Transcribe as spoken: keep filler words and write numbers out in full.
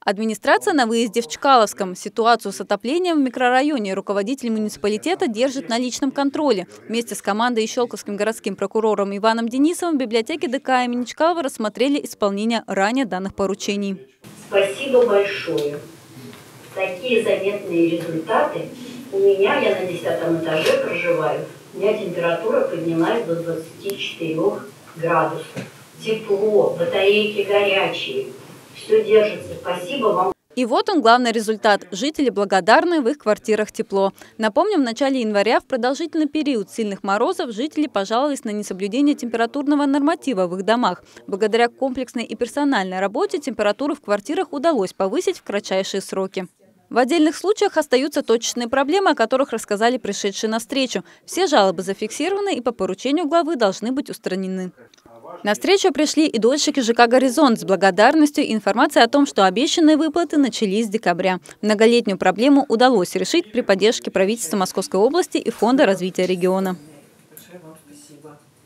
Администрация на выезде в Чкаловском. Ситуацию с отоплением в микрорайоне руководитель муниципалитета держит на личном контроле. Вместе с командой и щелковским городским прокурором Иваном Денисовым в библиотеке ДК имени Чкалова рассмотрели исполнение ранее данных поручений. Спасибо большое. Такие заметные результаты. У меня, я на десятом этаже проживаю, у меня температура поднялась до двадцати четырёх градусов. Тепло, батарейки горячие. Все держится. Спасибо вам. И вот он, главный результат. Жители благодарны, в их квартирах тепло. Напомним, в начале января в продолжительный период сильных морозов жители пожаловались на несоблюдение температурного норматива в их домах. Благодаря комплексной и персональной работе температуру в квартирах удалось повысить в кратчайшие сроки. В отдельных случаях остаются точечные проблемы, о которых рассказали пришедшие на встречу. Все жалобы зафиксированы и по поручению главы должны быть устранены. На встречу пришли и дольщики ЖК «Горизонт» с благодарностью и информацией о том, что обещанные выплаты начались с декабря. Многолетнюю проблему удалось решить при поддержке правительства Московской области и Фонда развития региона.